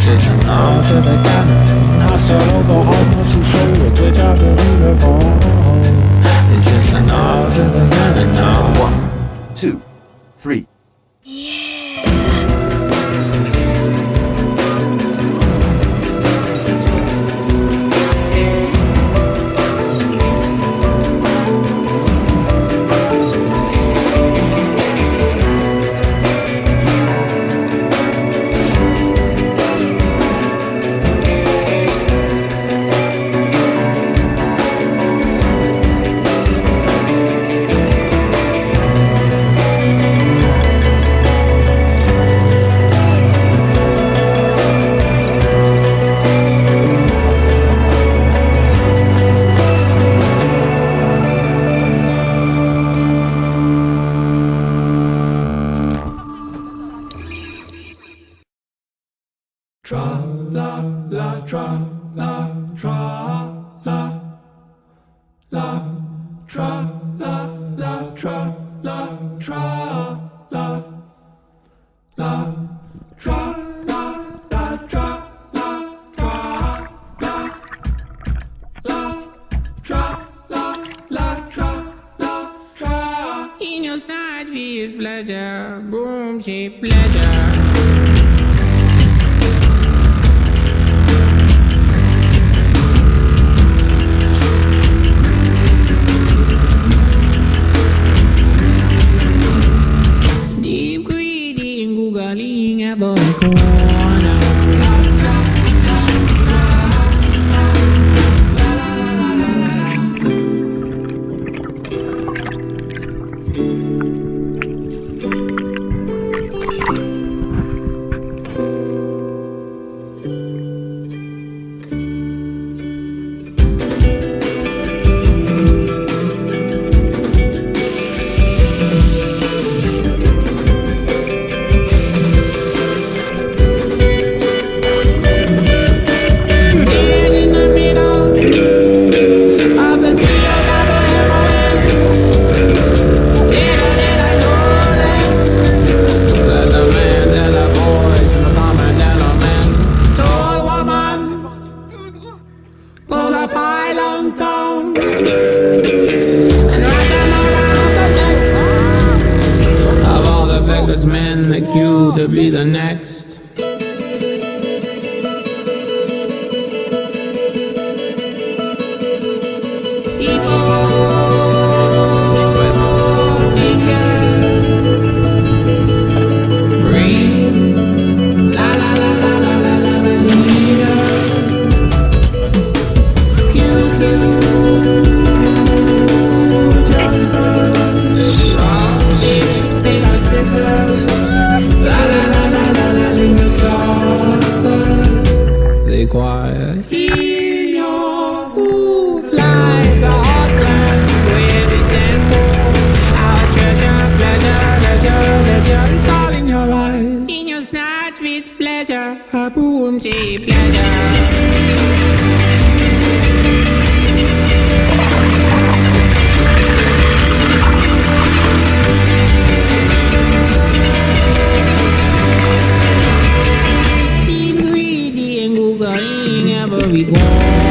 just an ode to the gathering. Hustle over homes who show you which are the uniform. It's just an ode to the gathering now. 1, 2, 3. Tra la la tra la tra la la tra la la tra la tra la la tra la la tra la tra la la tra la la tra la tra. In your night is pleasure, boom, she pleasure. To be the next. We go.